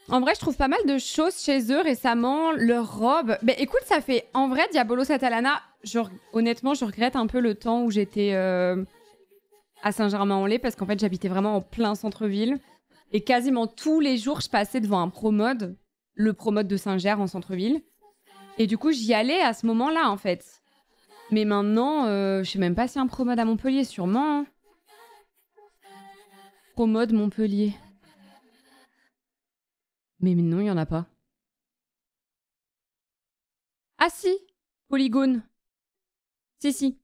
En vrai, je trouve pas mal de choses chez eux récemment. Leurs robes. Ben écoute, ça fait. En vrai, Diabolo Catalana, honnêtement, je regrette un peu le temps où j'étais à Saint-Germain-en-Laye parce qu'en fait, j'habitais vraiment en plein centre-ville. Et quasiment tous les jours, je passais devant un promode, le promode de Saint-Ger en centre-ville. Et du coup, j'y allais à ce moment-là, en fait. Mais maintenant, je sais même pas s'il y a un promode à Montpellier, sûrement. Hein. Promode Montpellier. Mais non, il y en a pas. Ah si, Polygone. Si, si.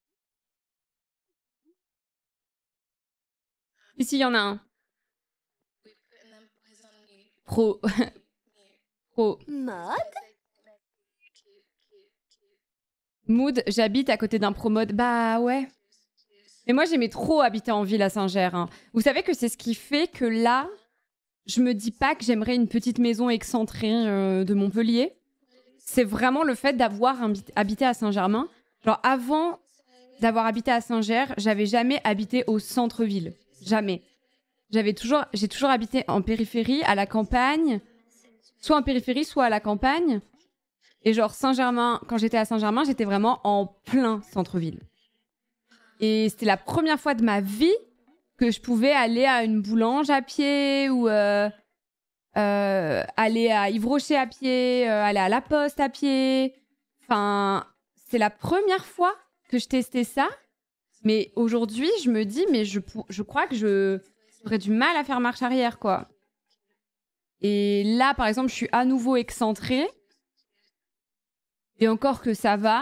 Si, il y en a un. Pro. Pro. Mood, j'habite à côté d'un promode. Bah ouais. Mais moi, j'aimais trop habiter en ville à Saint-Ger. Hein. Vous savez que c'est ce qui fait que là, je me dis pas que j'aimerais une petite maison excentrée de Montpellier. C'est vraiment le fait d'avoir habité à Saint-Germain. Genre, avant d'avoir habité à Saint-Ger, j'avais jamais habité au centre-ville. Jamais. J'ai toujours habité en périphérie, à la campagne. Soit en périphérie, soit à la campagne. Et genre, Saint-Germain, quand j'étais à Saint-Germain, j'étais vraiment en plein centre-ville. Et c'était la première fois de ma vie que je pouvais aller à une boulange à pied ou aller à Yves Rocher à pied, aller à la Poste à pied. Enfin, c'est la première fois que je testais ça. Mais aujourd'hui, je me dis, mais je crois que j'aurais du mal à faire marche arrière, quoi. Et là, par exemple, je suis à nouveau excentrée. Et encore que ça va.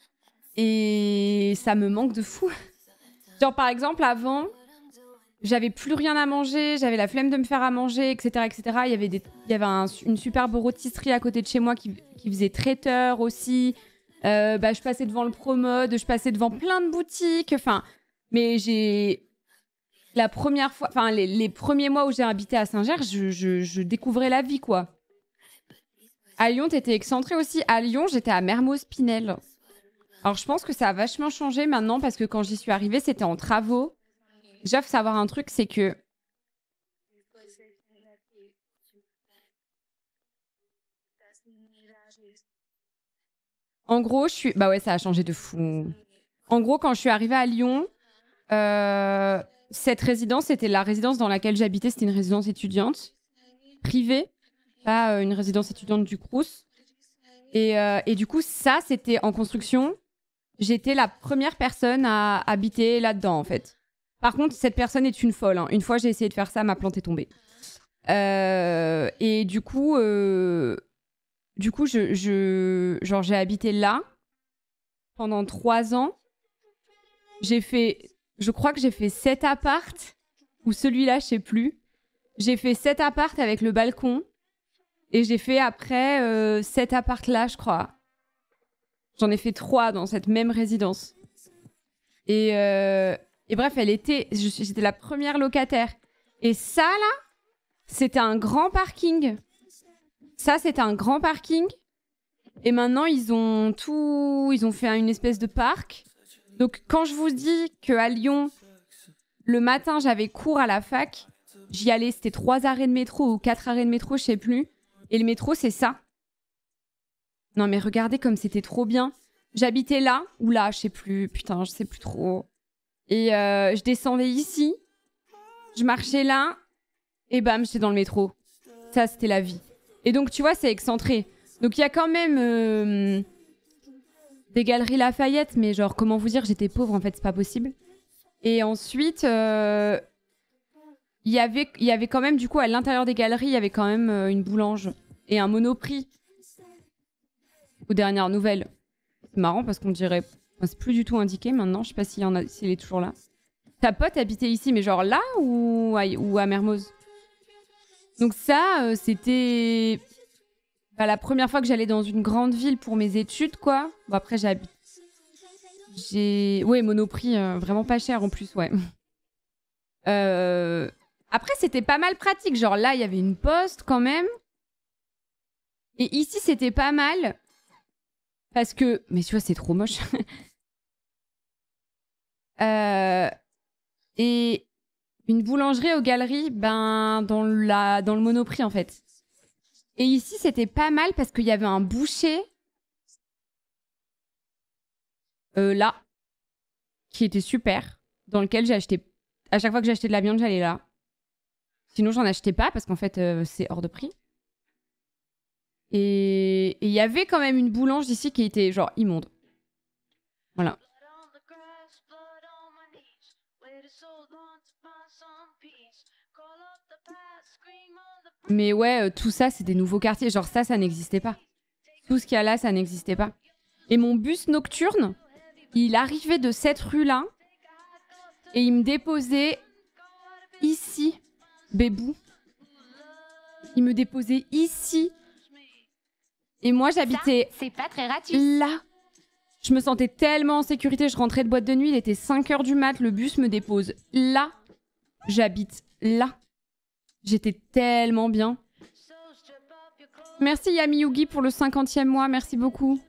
Et ça me manque de fou. Genre, par exemple, avant, j'avais plus rien à manger, j'avais la flemme de me faire à manger, etc., etc. Il y avait une superbe rôtisserie à côté de chez moi qui faisait traiteur aussi. Je passais devant le Promode, je passais devant plein de boutiques. Enfin, mais la première fois, enfin, les premiers mois où j'ai habité à Saint-Ger, je découvrais la vie, quoi. À Lyon, t'étais excentrée aussi. À Lyon, j'étais à Mermoz-Pinel. Alors, je pense que ça a vachement changé maintenant parce que quand j'y suis arrivée, c'était en travaux. Déjà, faut savoir un truc, c'est que en gros, bah ouais, ça a changé de fou. En gros, quand je suis arrivée à Lyon, cette résidence, c'était la résidence dans laquelle j'habitais. C'était une résidence étudiante privée, pas une résidence étudiante du Crous. Et du coup, ça, c'était en construction. J'étais la première personne à habiter là-dedans, en fait. Par contre, cette personne est une folle. Hein. Une fois, j'ai essayé de faire ça, ma plante est tombée. Et du coup, j'ai habité là pendant 3 ans. Je crois que j'ai fait 7 appartes, ou celui-là, je sais plus. J'ai fait 7 appartes avec le balcon. Et j'ai fait après 7 appartes là, je crois. J'en ai fait 3 dans cette même résidence. Et bref, j'étais la première locataire. Et ça, là, c'était un grand parking. Ça, c'était un grand parking. Et maintenant, ils ont fait une espèce de parc. Donc, quand je vous dis qu'à Lyon, le matin, j'avais cours à la fac, j'y allais, c'était 3 arrêts de métro ou 4 arrêts de métro, je sais plus. Et le métro, c'est ça. Non, mais regardez comme c'était trop bien. J'habitais là, ou là, je sais plus. Putain, je sais plus trop. Et je descendais ici, je marchais là, et bam, j'étais dans le métro. Ça, c'était la vie. Et donc, tu vois, c'est excentré. Donc, il y a quand même des galeries Lafayette, mais genre, comment vous dire, j'étais pauvre, en fait, c'est pas possible. Et ensuite, il y avait quand même, du coup, à l'intérieur des galeries, il y avait quand même une boulange et un Monoprix. Aux dernières nouvelles. C'est marrant parce qu'on dirait... Enfin, c'est plus du tout indiqué maintenant, je sais pas s'il est toujours là. Ta pote habitait ici, mais genre là ou à Mermoz? Donc ça, c'était la première fois que j'allais dans une grande ville pour mes études, quoi. Bon, après, ouais, Monoprix, vraiment pas cher en plus, ouais. Après, c'était pas mal pratique. Genre là, il y avait une poste quand même. Et ici, c'était pas mal. Parce que... Mais tu vois, c'est trop moche. Et une boulangerie aux galeries, ben, dans le Monoprix, en fait. Et ici, c'était pas mal parce qu'il y avait un boucher là, qui était super, dans lequel j'ai acheté... À chaque fois que j'achetais de la viande, j'allais là. Sinon, j'en achetais pas parce qu'en fait, c'est hors de prix. Et il y avait quand même une boulange ici qui était genre immonde. Voilà. Mais ouais, tout ça, c'est des nouveaux quartiers. Genre ça n'existait pas. Tout ce qu'il y a là, ça n'existait pas. Et mon bus nocturne, il arrivait de cette rue-là et il me déposait ici, Bébou. Il me déposait ici. Et moi, j'habitais c'est pas très ratus. Là. Je me sentais tellement en sécurité. Je rentrais de boîte de nuit, il était 5h du mat. Le bus me dépose là. J'habite là. J'étais tellement bien. Merci Yami Yugi pour le 50e mois. Merci beaucoup.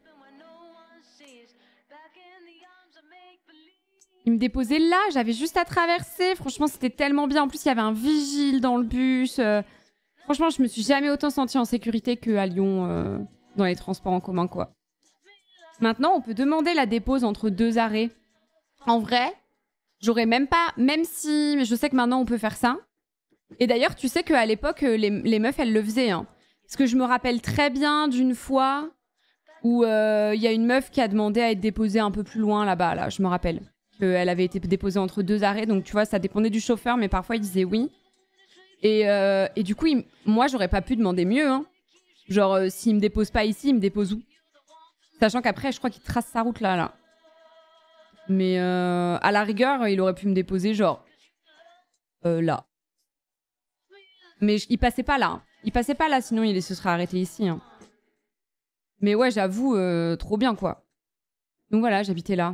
Il me déposait là. J'avais juste à traverser. Franchement, c'était tellement bien. En plus, il y avait un vigile dans le bus. Franchement, je me suis jamais autant sentie en sécurité qu'à Lyon dans les transports en commun, quoi. Maintenant, on peut demander la dépose entre 2 arrêts. En vrai, j'aurais même pas... Même si... Mais je sais que maintenant, on peut faire ça. Et d'ailleurs, tu sais qu'à l'époque, les meufs, elles le faisaient. Hein. Parce que je me rappelle très bien d'une fois où il y a une meuf qui a demandé à être déposée un peu plus loin là-bas. Là, je me rappelle qu'elle avait été déposée entre 2 arrêts. Donc, tu vois, ça dépendait du chauffeur, mais parfois, il disait oui. Et du coup, moi, j'aurais pas pu demander mieux. Hein. Genre, s'il me dépose pas ici, il me dépose où? Sachant qu'après, je crois qu'il trace sa route là. Mais à la rigueur, il aurait pu me déposer genre là. Mais il passait pas là. Hein. Il passait pas là, sinon il se serait arrêté ici. Hein. Mais ouais, j'avoue, trop bien quoi. Donc voilà, j'habitais là.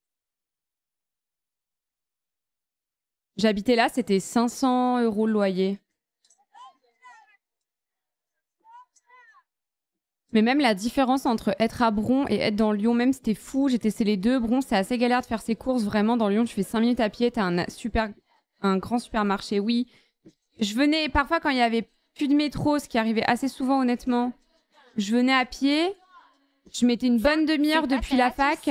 J'habitais là, c'était 500 € le loyer. Mais même la différence entre être à Bron et être dans Lyon, même c'était fou. J'ai testé les deux. Bron, c'est assez galère de faire ses courses. Vraiment, dans Lyon, tu fais 5 minutes à pied. T'as un grand supermarché, oui. Je venais, parfois, quand il y avait plus de métro, ce qui arrivait assez souvent, honnêtement, je venais à pied. Je mettais une bonne demi-heure depuis la fac.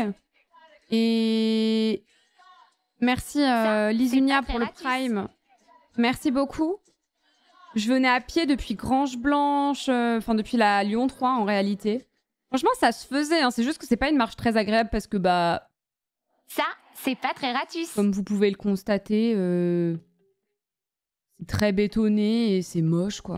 Et merci Lizunia pour le Prime. Merci beaucoup. Je venais à pied depuis Grange Blanche, enfin depuis la Lyon 3 en réalité. Franchement, ça se faisait, hein. C'est juste que c'est pas une marche très agréable parce que bah... Ça, c'est pas très ratus. Comme vous pouvez le constater, c'est très bétonné et c'est moche, quoi.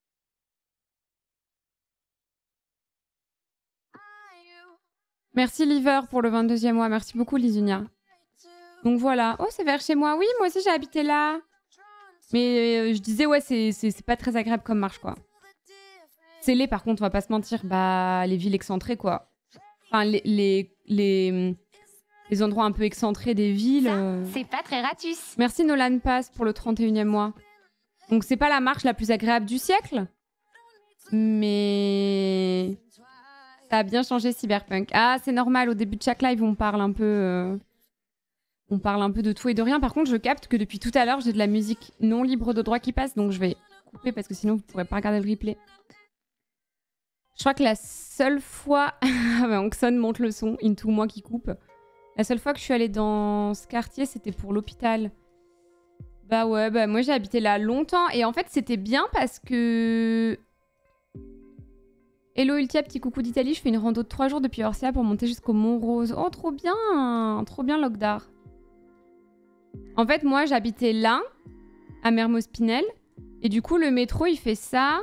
Merci Liver pour le 22e mois. Merci beaucoup Lizunia. Donc voilà. Oh, c'est vers chez moi. Oui, moi aussi j'ai habité là. Mais je disais, ouais, c'est pas très agréable comme marche, quoi. C'est laid, par contre, on va pas se mentir. Bah, les villes excentrées, quoi. Enfin, les endroits un peu excentrés des villes. C'est pas très ratus. Merci Nolan Pass pour le 31e mois. Donc, c'est pas la marche la plus agréable du siècle. Mais... ça a bien changé Cyberpunk. Ah, c'est normal, au début de chaque live, on parle un peu... On parle un peu de tout et de rien. Par contre, je capte que depuis tout à l'heure, j'ai de la musique non libre de droit qui passe. Donc, je vais couper parce que sinon, vous ne pourrez pas regarder le replay. Je crois que la seule fois... Oxon monte le son, Into moi qui coupe. La seule fois que je suis allée dans ce quartier, c'était pour l'hôpital. Bah ouais, bah moi, j'ai habité là longtemps. Et en fait, c'était bien parce que... Hello Ultia, petit coucou d'Italie. Je fais une rando de 3 jours depuis Orsia pour monter jusqu'au Mont Rose. Oh, trop bien Logdar. En fait, moi, j'habitais là, à Mermoz-Pinel. Et du coup, le métro, il fait ça.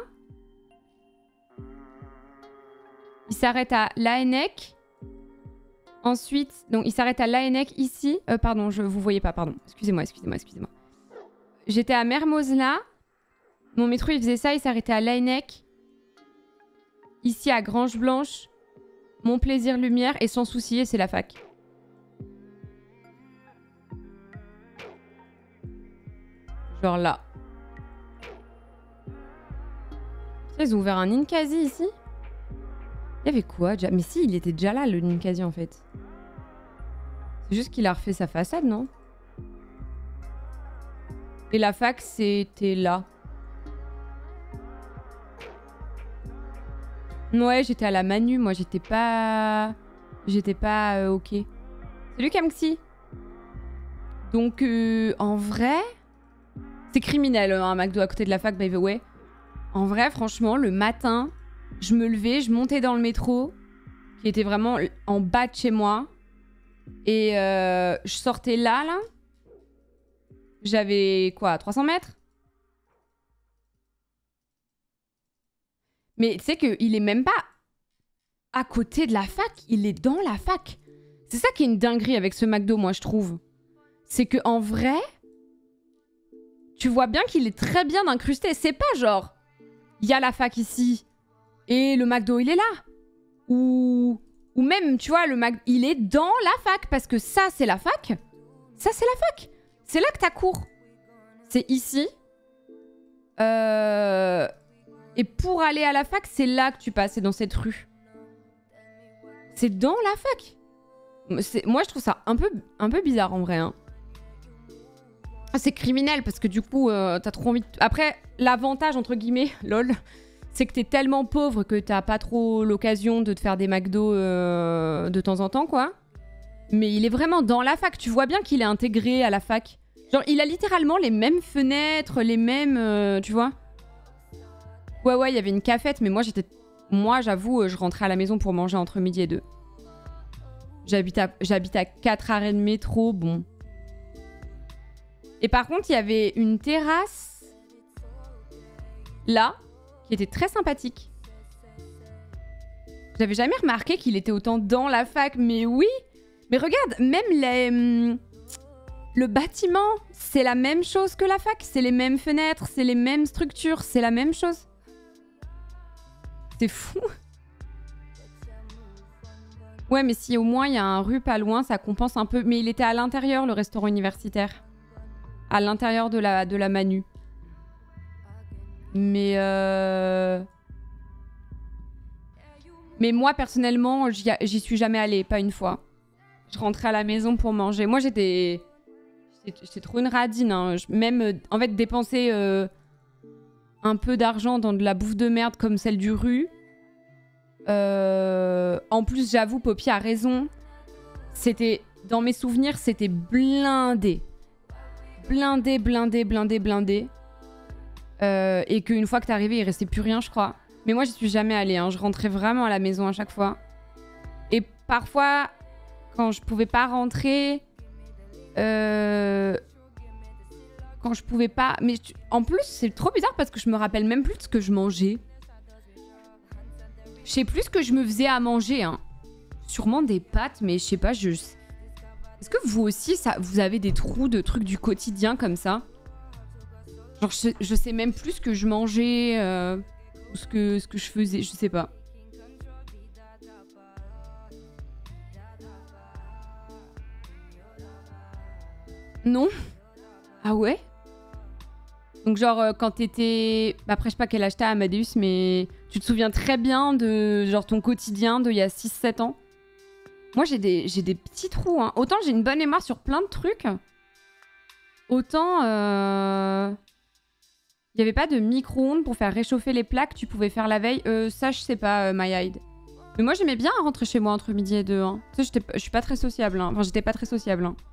Il s'arrête à Laennec. Ensuite, donc, il s'arrête à Laennec ici. Pardon, vous voyez pas, pardon. Excusez-moi. J'étais à Mermoz là. Mon métro, il faisait ça. Il s'arrêtait à Laennec. Ici, à Grange Blanche. Mon plaisir lumière. Et sans souci, c'est la fac. Genre là. Ils ont ouvert un Ninkasi ici. Il y avait quoi déjà? Mais si, il était déjà là, le Ninkasi, en fait. C'est juste qu'il a refait sa façade, non? Et la fac, c'était là. Ouais, j'étais à la Manu, moi j'étais pas ok. Salut Kamxi. Donc en vrai, c'est criminel un McDo à côté de la fac, by the way. En vrai, franchement, le matin, je me levais, je montais dans le métro, qui était vraiment en bas de chez moi, et je sortais là. J'avais quoi, 300 mètres? Mais tu sais qu'il est même pas à côté de la fac, il est dans la fac. C'est ça qui est une dinguerie avec ce McDo, moi, je trouve. C'est que en vrai, tu vois bien qu'il est très bien incrusté. C'est pas genre, il y a la fac ici et le McDo, il est là. Ou même, tu vois, le McDo, il est dans la fac parce que ça, c'est la fac. Ça, c'est la fac. C'est là que t'as cours. C'est ici. Et pour aller à la fac, c'est là que tu passes, c'est dans cette rue. C'est dans la fac. Moi, je trouve ça un peu bizarre en vrai. Hein. C'est criminel parce que du coup, t'as trop envie de... Après, l'avantage, entre guillemets, lol, c'est que t'es tellement pauvre que t'as pas trop l'occasion de te faire des McDo de temps en temps, quoi. Mais il est vraiment dans la fac. Tu vois bien qu'il est intégré à la fac. Genre, il a littéralement les mêmes fenêtres, les mêmes... tu vois. Ouais, il y avait une cafette, mais moi, j'avoue, je rentrais à la maison pour manger entre midi et 2. J'habite à 4 arrêts de métro, bon. Et par contre, il y avait une terrasse, là, qui était très sympathique. J'avais jamais remarqué qu'il était autant dans la fac, mais oui. Mais regarde, même le bâtiment, c'est la même chose que la fac. C'est les mêmes fenêtres, c'est les mêmes structures, c'est la même chose. C'est fou. Ouais, mais si au moins il y a un rue pas loin, ça compense un peu. Mais il était à l'intérieur, le restaurant universitaire. À l'intérieur de la Manu. Mais moi, personnellement, j'y suis jamais allée, pas une fois. Je rentrais à la maison pour manger. Moi, j'étais trop une radine. Hein. Même, en fait, dépenser un peu d'argent dans de la bouffe de merde comme celle du rue. En plus, j'avoue, Poppy a raison. Dans mes souvenirs, c'était blindé. Blindé. Et qu'une fois que t'es arrivé, il restait plus rien, je crois. Mais moi, j'y suis jamais allée. Hein. Je rentrais vraiment à la maison à chaque fois. Et parfois, quand je pouvais pas rentrer... Quand je pouvais pas... Mais en plus, c'est trop bizarre parce que je me rappelle même plus de ce que je mangeais. Je sais plus ce que je me faisais à manger. Hein. Sûrement des pâtes, mais je sais pas, Est-ce que vous aussi, vous avez des trous de trucs du quotidien comme ça? Genre, je sais même plus ce que je mangeais, ou ce que je faisais, je sais pas. Non? Ah ouais? Donc genre, quand t'étais... Après, je sais pas quel âge t'as, Amadeus, mais tu te souviens très bien de genre ton quotidien d'il y a 6-7 ans? Moi, j'ai des petits trous. Hein. Autant j'ai une bonne mémoire sur plein de trucs. Autant... Il n'y avait pas de micro-ondes pour faire réchauffer les plats que tu pouvais faire la veille. Ça, je sais pas, My Mais moi, j'aimais bien rentrer chez moi entre midi et 2. Hein. Tu sais, je suis pas très sociable. Hein. Enfin, j'étais pas très sociable. Hein.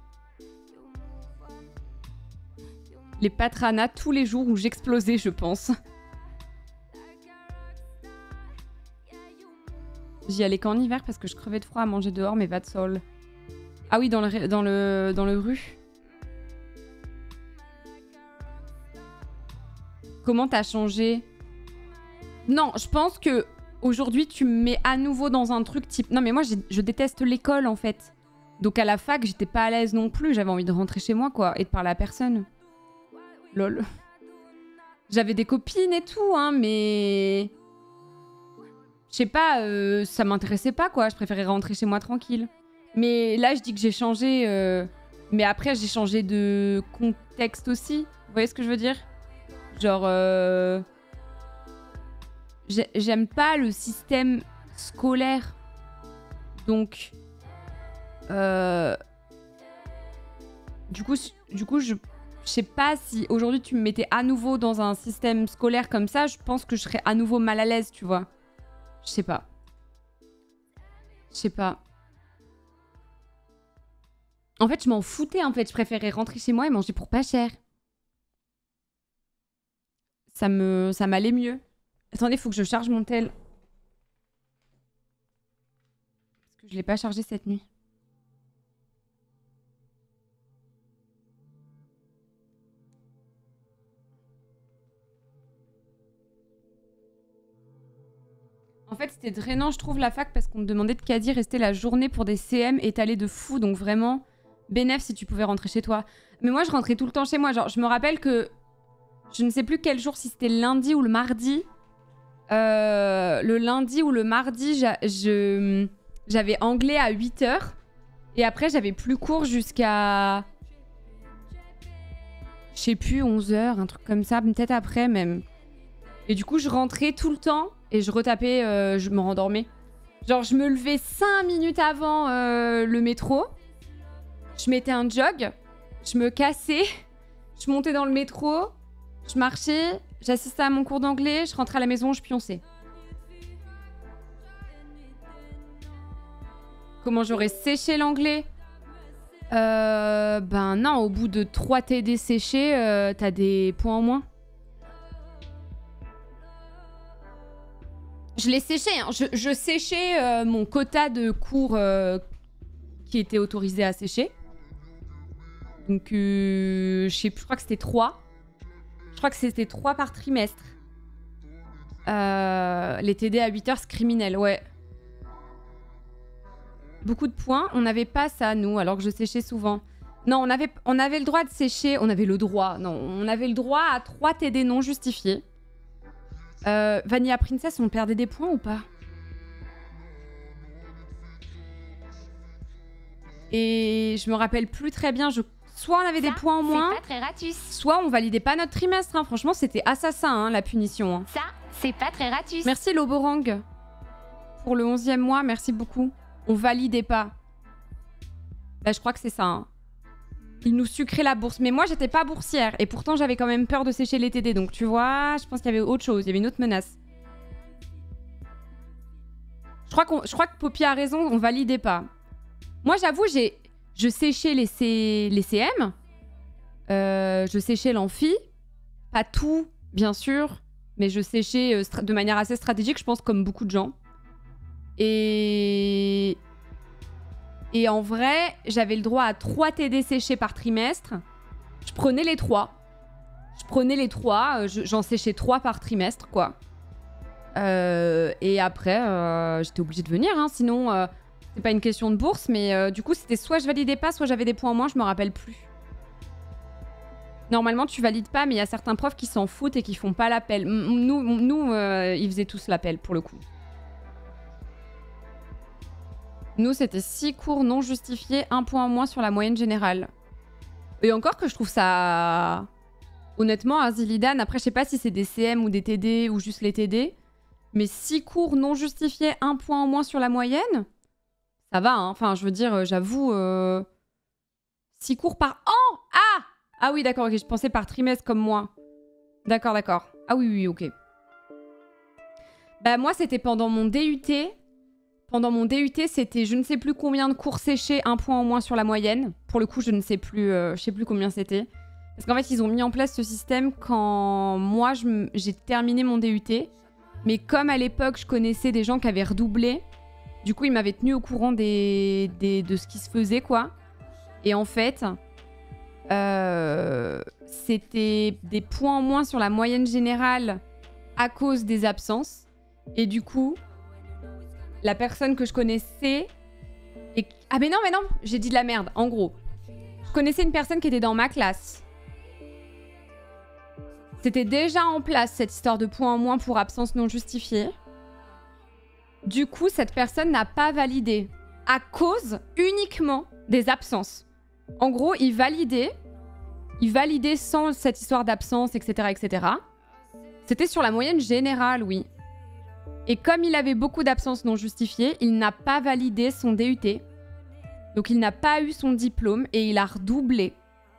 Les patranates tous les jours où j'explosais, je pense. J'y allais qu'en hiver parce que je crevais de froid à manger dehors, mais va de sol. Ah oui, dans le rue. Comment t'as changé? Non, je pense que aujourd'hui tu me mets à nouveau dans un truc type... Non mais moi je déteste l'école en fait. Donc à la fac j'étais pas à l'aise non plus, j'avais envie de rentrer chez moi quoi, et de parler à personne. Lol. J'avais des copines et tout hein, mais... Je sais pas, ça m'intéressait pas quoi, je préférais rentrer chez moi tranquille. Mais là je dis que j'ai changé, mais après j'ai changé de contexte aussi, vous voyez ce que je veux dire? Genre, j'aime pas le système scolaire. Donc, du coup, je sais pas si aujourd'hui tu me mettais à nouveau dans un système scolaire comme ça, je pense que je serais à nouveau mal à l'aise, tu vois. Je sais pas. Je sais pas. En fait, je m'en foutais, en fait. Je préférais rentrer chez moi et manger pour pas cher. Ça m'allait mieux. Attendez, faut que je charge mon tel. Parce que je l'ai pas chargé cette nuit. En fait, c'était drainant, je trouve, la fac, parce qu'on me demandait de quasi rester la journée pour des CM étalés de fou. Donc vraiment, bénéf si tu pouvais rentrer chez toi. Mais moi, je rentrais tout le temps chez moi. Genre, je me rappelle que... Je ne sais plus quel jour, si c'était le lundi ou le mardi. Le lundi ou le mardi, j'avais anglais à 8h. Et après, j'avais plus cours jusqu'à... Je sais plus, 11h, un truc comme ça. Peut-être après, même. Et du coup, je rentrais tout le temps. Et je retapais, je me rendormais. Genre, je me levais 5 minutes avant le métro. Je mettais un jog. Je me cassais. Je montais dans le métro. Je marchais. J'assistais à mon cours d'anglais. Je rentrais à la maison, je pionçais. Comment j'aurais séché l'anglais? Ben non, au bout de 3 TD séchés, t'as des points en moins. Je l'ai séché, hein. Je séchais mon quota de cours qui était autorisé à sécher. Donc, je crois que c'était 3. Je crois que c'était 3 par trimestre. Les TD à 8h, c'est criminel, ouais. Beaucoup de points. On n'avait pas ça, nous, alors que je séchais souvent. Non, on avait le droit de sécher. On avait le droit. Non, on avait le droit à 3 TD non justifiés. Vanilla Princess, on perdait des points ou pas? Et je me rappelle plus très bien. Soit on avait des points en moins, pas très ratus. Soit on validait pas notre trimestre. Hein. Franchement, c'était assassin, hein, la punition. Hein. Ça, c'est pas très ratus. Merci Loborang pour le 11e mois. Merci beaucoup. On validait pas. Bah, je crois que c'est ça. Hein. Ils nous sucraient la bourse. Mais moi, j'étais pas boursière. Et pourtant, j'avais quand même peur de sécher les TD. Donc, tu vois, je pense qu'il y avait autre chose. Il y avait une autre menace. Je crois que Poppy a raison. On validait pas. Moi, j'avoue, je séchais les CM. Je séchais l'amphi. Pas tout, bien sûr. Mais je séchais de manière assez stratégique, je pense, comme beaucoup de gens. Et en vrai, j'avais le droit à 3 TD séchés par trimestre. Je prenais les 3. J'en séchais 3 par trimestre, quoi. Et après, j'étais obligée de venir, hein, sinon, c'est pas une question de bourse. Mais du coup, c'était soit je validais pas, soit j'avais des points en moins, je me rappelle plus. Normalement, tu valides pas, mais il y a certains profs qui s'en foutent et qui font pas l'appel. Nous, ils faisaient tous l'appel, pour le coup. Nous, c'était 6 cours non justifiés, 1 point en moins sur la moyenne générale. Et encore que je trouve ça... Honnêtement, à Zillidan, après, je sais pas si c'est des CM ou des TD ou juste les TD, mais 6 cours non justifiés, 1 point en moins sur la moyenne, ça va, hein. Enfin, je veux dire, j'avoue... 6 cours par an. Ah oui, d'accord, ok, je pensais par trimestre comme moi. D'accord. Ah oui, ok. Bah moi, c'était pendant mon DUT... Pendant mon DUT, c'était je ne sais plus combien de cours séchés, 1 point en moins sur la moyenne. Pour le coup, je ne sais plus, je sais plus combien c'était. Parce qu'en fait, ils ont mis en place ce système quand moi, j'ai terminé mon DUT. Mais comme à l'époque, je connaissais des gens qui avaient redoublé, du coup, ils m'avaient tenu au courant de ce qui se faisait, quoi. Et en fait, c'était des points en moins sur la moyenne générale à cause des absences. Et du coup... La personne que je connaissais... Ah mais non, j'ai dit de la merde, en gros. Je connaissais une personne qui était dans ma classe. C'était déjà en place, cette histoire de points en moins pour absence non justifiée. Du coup, cette personne n'a pas validé. À cause uniquement des absences. En gros, il validait sans cette histoire d'absence, etc., etc. C'était sur la moyenne générale, oui. Et comme il avait beaucoup d'absences non justifiées, il n'a pas validé son DUT. Donc il n'a pas eu son diplôme et il a redoublé.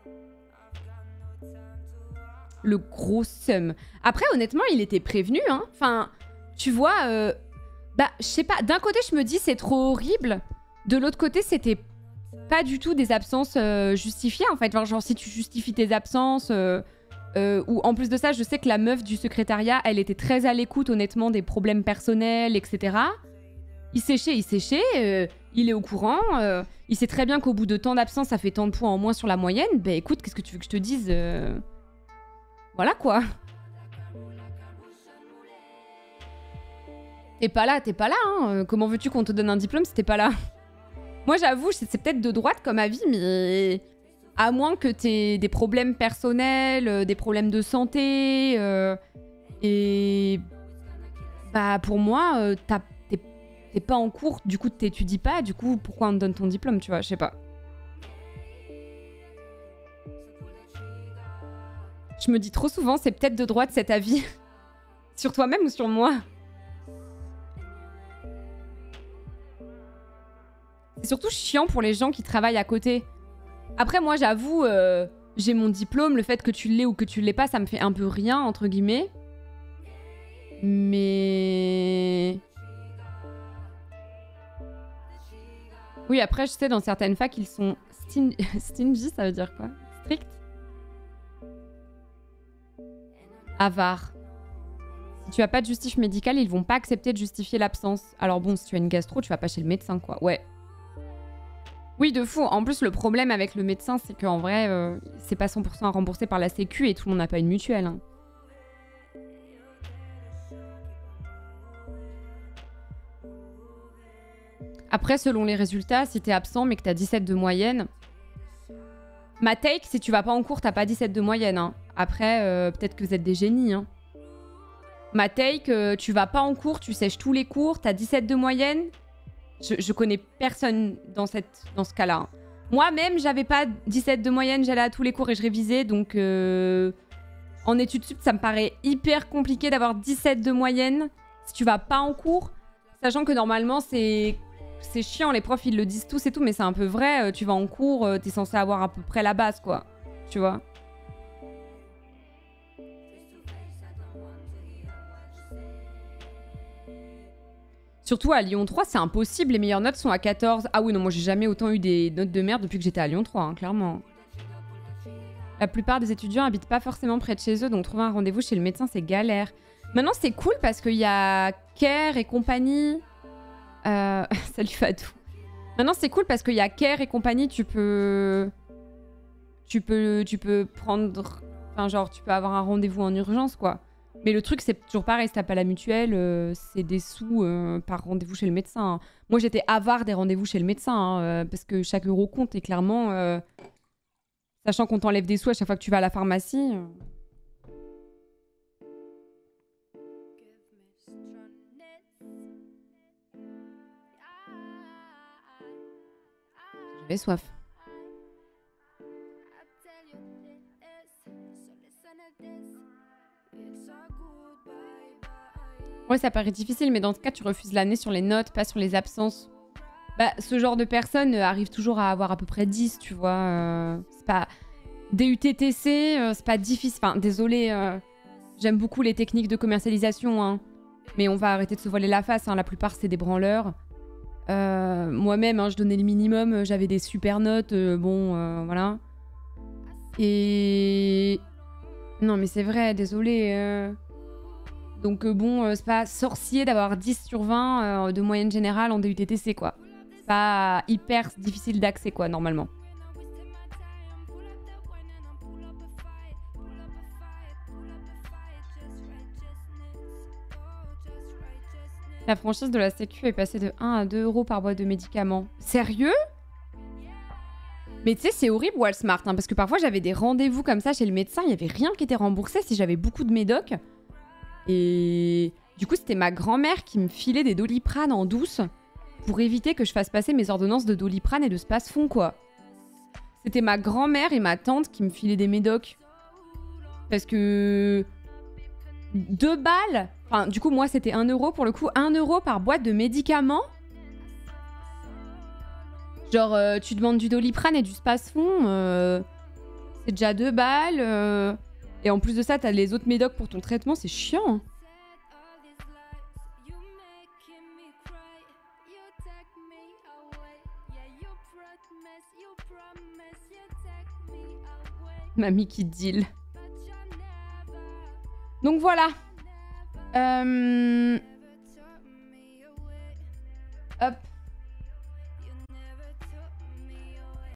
Le gros seum. Après, honnêtement, il était prévenu, hein. Enfin, tu vois, Bah, je sais pas. D'un côté, je me dis c'est trop horrible. De l'autre côté, c'était pas du tout des absences justifiées, en fait. Genre, si tu justifies tes absences... ou en plus de ça, je sais que la meuf du secrétariat, elle était très à l'écoute, honnêtement, des problèmes personnels, etc. Il séchait, il est au courant. Il sait très bien qu'au bout de tant d'absence, ça fait tant de points en moins sur la moyenne. Bah écoute, qu'est-ce que tu veux que je te dise Voilà quoi. T'es pas là, hein. Comment veux-tu qu'on te donne un diplôme si t'es pas là? Moi, j'avoue, c'est peut-être de droite comme avis, mais à moins que t'aies des problèmes personnels, des problèmes de santé, et bah pour moi, t'es pas en cours, du coup t'étudies pas, du coup pourquoi on te donne ton diplôme, tu vois, je sais pas. Je me dis trop souvent, c'est peut-être de droite cet avis. Sur toi-même ou sur moi? C'est surtout chiant pour les gens qui travaillent à côté. Après, moi, j'avoue, j'ai mon diplôme. Le fait que tu l'aies ou que tu l'aies pas, ça me fait un peu rien, entre guillemets. Mais... Oui, après, je sais, dans certaines facs, ils sont stingy, ça veut dire quoi? Strict? Avare. Si tu as pas de justif médical, ils vont pas accepter de justifier l'absence. Alors bon, si tu as une gastro, tu vas pas chez le médecin, quoi. Ouais. Oui, de fou. En plus, le problème avec le médecin, c'est qu'en vrai, c'est pas 100% remboursé par la Sécu et tout le monde n'a pas une mutuelle. Hein. Après, selon les résultats, si t'es absent mais que t'as 17 de moyenne... Ma take, si tu vas pas en cours, t'as pas 17 de moyenne. Hein. Après, peut-être que vous êtes des génies. Hein. Ma take, tu vas pas en cours, tu sèches tous les cours, t'as 17 de moyenne... Je connais personne dans ce cas-là. Hein. Moi-même, j'avais pas 17 de moyenne, j'allais à tous les cours et je révisais. Donc, en études sup, ça me paraît hyper compliqué d'avoir 17 de moyenne si tu vas pas en cours. Sachant que normalement, c'est chiant, les profs, ils le disent tous et tout, mais c'est un peu vrai. Tu vas en cours, t'es censé avoir à peu près la base, quoi. Tu vois ? Surtout à Lyon 3, c'est impossible. Les meilleures notes sont à 14. Ah oui, non, moi j'ai jamais autant eu des notes de merde depuis que j'étais à Lyon 3, hein, clairement. La plupart des étudiants habitent pas forcément près de chez eux, donc trouver un rendez-vous chez le médecin, c'est galère. Maintenant, c'est cool parce qu'il y a Care et compagnie. Salut Fatou. Maintenant, c'est cool parce qu'il y a Care et compagnie, tu peux prendre... Enfin, genre, tu peux avoir un rendez-vous en urgence, quoi. Mais le truc, c'est toujours pareil, si t'as pas la mutuelle, c'est des sous par rendez-vous chez le médecin. Hein. Moi, j'étais avare des rendez-vous chez le médecin, hein, parce que chaque euro compte, et clairement, sachant qu'on t'enlève des sous à chaque fois que tu vas à la pharmacie... J'avais soif. Ouais, ça paraît difficile, mais dans ce cas, tu refuses l'année sur les notes, pas sur les absences. Bah, ce genre de personnes arrive toujours à avoir à peu près 10, tu vois. C'est pas... DUTTC, c'est pas difficile. Enfin, désolé, j'aime beaucoup les techniques de commercialisation, hein. Mais on va arrêter de se voiler la face, hein. La plupart, c'est des branleurs. Moi-même, hein, je donnais le minimum, j'avais des super notes, voilà. Et... Non, mais c'est vrai, désolé. Donc bon, c'est pas sorcier d'avoir 10 sur 20 de moyenne générale en DUTTC, quoi. C'est pas hyper difficile d'accès, quoi, normalement. La franchise de la Sécu est passée de 1 à 2 euros par boîte de médicaments. Sérieux ? Mais tu sais, c'est horrible, Walsmart, hein, parce que parfois j'avais des rendez-vous comme ça chez le médecin, il n'y avait rien qui était remboursé si j'avais beaucoup de médocs. Et du coup, c'était ma grand-mère qui me filait des Doliprane en douce pour éviter que je fasse passer mes ordonnances de Doliprane et de Spasfon, quoi. C'était ma grand-mère et ma tante qui me filaient des médocs. Parce que... 2 balles. Enfin, du coup, moi, c'était 1 euro. Pour le coup, 1 euro par boîte de médicaments. Genre, tu demandes du Doliprane et du Spasfon. C'est déjà 2 balles. Et en plus de ça, t'as les autres médocs pour ton traitement. C'est chiant. Mamie qui deal. Donc voilà. Hop.